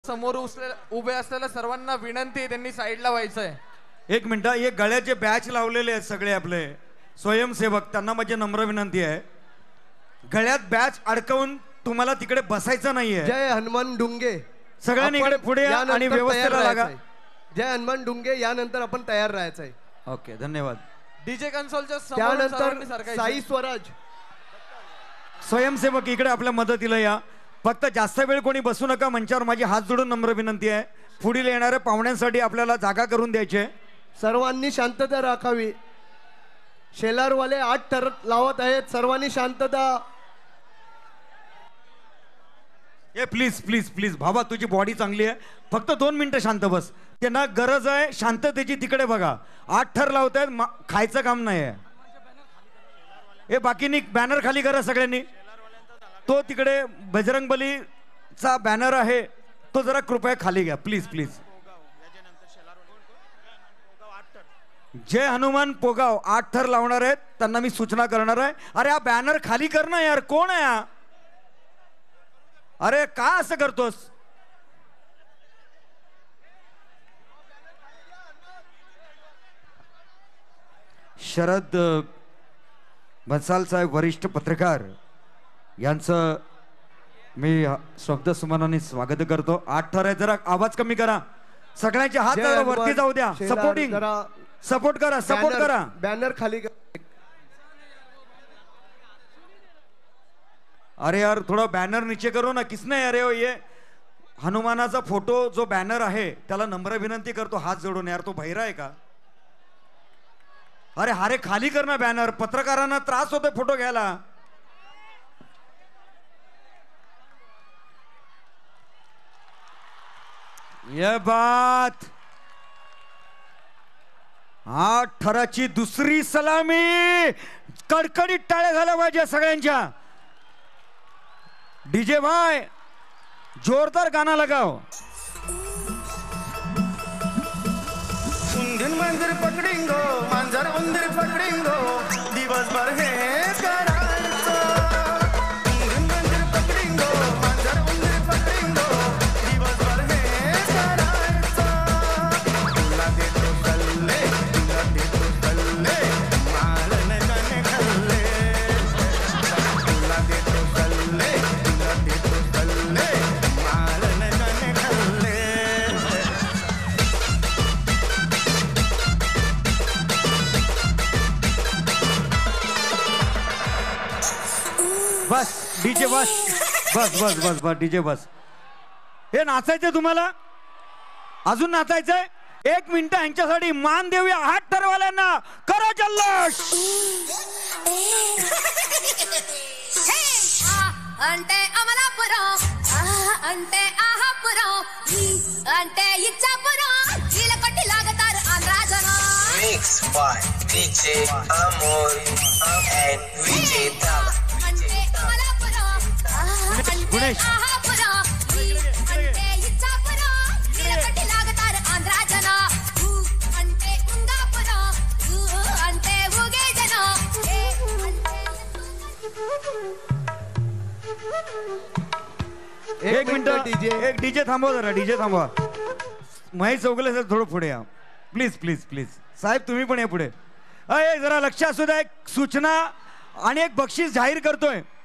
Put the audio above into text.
समोर उभे असलेल्या सर्वांना विनंती आहे, त्यांनी साईडला व्हायचंय. एक मिनिट, हे गळ्याचे बॅच लावलेले आहेत सगळे आपले स्वयंसेवक, त्यांना माझी नम्र विनंती आहे, गळ्यात बॅच अडकवून तुम्हाला तिकडे बसायचं नाहीये. जय हनुमान डुंगे. सगळ्यांनी इकडे पुढे या आणि व्यवस्थेला लागा. जय हनुमान डुंगे. यानंतर आपण तयार राहायचंय. ओके, धन्यवाद. डीजे कन्सोलच्या त्यानंतर साई स्वराज स्वयंसेवक इकडे आपल्या मदतीला या. फक्त जास्त वेळ कोणी बसू नका मंचावर, माझी हात जोडून नम्र विनंती आहे. पुढील येणाऱ्या पाहुण्यांसाठी आपल्याला जागा करून द्यायची आहे. सर्वांनी शांतता राखावी. शेलारवाले 8 थर लावत आहेत, सर्वांनी शांतता. ए प्लीज प्लीज प्लीज बाबा, तुझी बॉडी चांगली आहे, फक्त 2 मिनिटं शांत बस. त्यांना गरज आहे शांततेची. तिकडे बघा 8 थर लावत आहेत, खायचं काम नाही आहे. हे बाकीनी बॅनर खाली करा सगळ्यांनी. तो तिकडे बजरंगबलीचा बॅनर आहे, तो जरा कृपया खाली घ्या प्लीज प्लीज. जय हनुमान पोगाव 8 थर लावणार आहेत, त्यांना मी सूचना करणार आहे. अरे हा बॅनर खाली कर ना यार, कोण आहे हा? अरे का असं करतोस? शरद भन्साल साहेब वरिष्ठ पत्रकार यांचं मी शब्दसुमनाने स्वागत करतो. 8 थर आहे, जरा आवाज कमी करा. सगळ्यांचे हात वरती जाऊ द्या. सपोर्टिंग सपोर्ट करा, सपोर्ट करा. बॅनर खाली. अरे यार थोड़ा बैनर नीचे करो ना. किसने अरे ये हनुमानाचा फोटो जो बॅनर आहे त्याला नम्र विनंती करतो हात जोडून. यार तो बहिरा आहे का? अरे हारे खाली कर ना बॅनर, पत्रकारांना त्रास होतोय फोटो घ्यायला. ये बात 8 थराची दुसरी सलामी. कडकडीत टाळ्या झाल्या पाहिजे सगळ्यांच्या. डीजे भाई जोरदार गाना लगाओ. उंदीर मंदिर पकडिंगो, मांजर उंदीर पकडिंगो, दिवसभर हे करायचं. उंदीर मंदिर पकडिंगो, मांजर उंदीर पकडिंगो, दिवसभर हे करायचं. तुला देतो सल्ले, तुला देतो सल्ले, मारणे गाणे खाल्ले. तुला देतो सल्ले, तुला देतो सल्ले, मारणे गाणे खाल्ले. बस डीजे बस बस बस बस बस डीजे बस. हे नाचायचंय तुम्हाला? अजून नाचायचंय? 1 मिनिट यांच्यासाठी मान देऊया 8 थरवाल्यांना. करा जल्लोष. अंटे अमलापुरम, अंटे आहापुरम, अंटे इच्छापुरम, इलकटी लागतार आंध्रा जन. Mixed by DJ Amor and Vijay Dava. अंटे Amalapuram, अंटे आहापुरम, अंटे Ichchapuram, इलकटी लागतार Andhra जन. अंटे उंगापुरम, अंटे उगे जन. एक मिनिट डीजे. एक डीजे थांबवा जरा. डीजे थांबवा. महेश चौगले सर थोडं पुढे या प्लीज प्लीज प्लीज. साहेब तुम्ही पण या पुढे. अय जरा लक्ष असू द्या. एक सूचना आणि एक बक्षीस जाहीर करतोय.